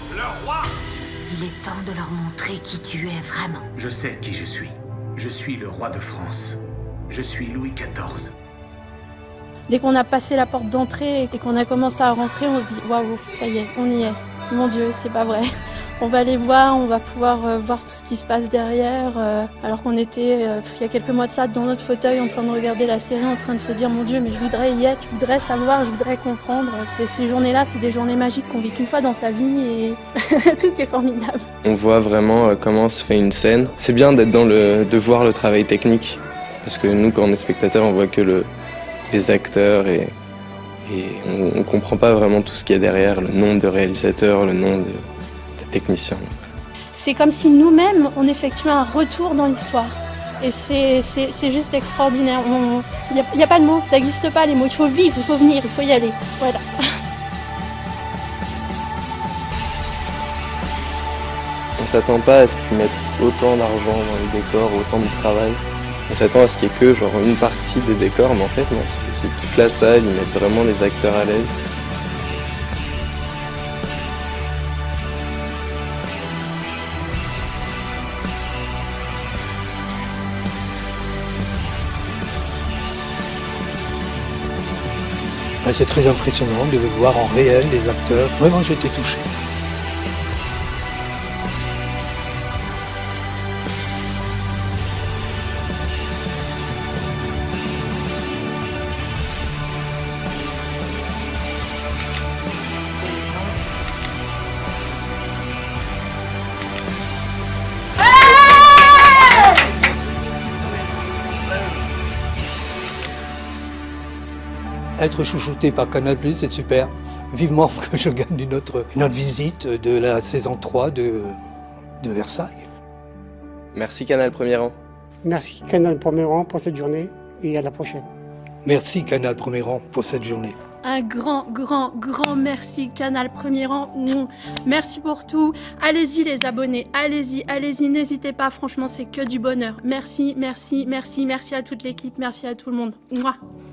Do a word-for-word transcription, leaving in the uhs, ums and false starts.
Le roi! Il est temps de leur montrer qui tu es vraiment. Je sais qui je suis. Je suis le roi de France. Je suis Louis quatorze. Dès qu'on a passé la porte d'entrée et qu'on a commencé à rentrer, on se dit « Waouh, ça y est, on y est. Mon Dieu, c'est pas vrai. » On va les voir, on va pouvoir euh, voir tout ce qui se passe derrière. Euh, alors qu'on était, euh, il y a quelques mois de ça, dans notre fauteuil, en train de regarder la série, en train de se dire « Mon Dieu, mais je voudrais y être, je voudrais savoir, je voudrais comprendre. » Ces journées-là, c'est des journées magiques qu'on vit qu'une fois dans sa vie et tout est formidable. On voit vraiment euh, comment se fait une scène. C'est bien d'être dans le, de voir le travail technique. Parce que nous, quand on est spectateurs, on voit que le, les acteurs et, et on ne comprend pas vraiment tout ce qu'il y a derrière, le nombre de réalisateurs, le nombre de... technicien. C'est comme si nous-mêmes, on effectuait un retour dans l'histoire. Et c'est juste extraordinaire. Il n'y a, y a pas de mots, ça n'existe pas les mots. Il faut vivre, il faut venir, il faut y aller. Voilà. On ne s'attend pas à ce qu'ils mettent autant d'argent dans les décors, autant de travail. On s'attend à ce qu'il n'y ait que genre une partie des décors, mais en fait, non, c'est toute la salle, ils mettent vraiment les acteurs à l'aise. C'est très impressionnant de voir en réel les acteurs. Vraiment, j'ai été touché. Être chouchouté par Canal plus, c'est super. Vivement que je gagne une autre, une autre visite de la saison trois de, de Versailles. Merci Canal Premier Rang. Merci Canal Premier Rang pour cette journée et à la prochaine. Merci Canal Premier Rang pour cette journée. Un grand, grand, grand merci Canal Premier Rang. Merci pour tout. Allez-y les abonnés, allez-y, allez-y, n'hésitez pas. Franchement, c'est que du bonheur. Merci, merci, merci, merci à toute l'équipe, merci à tout le monde. Mouah.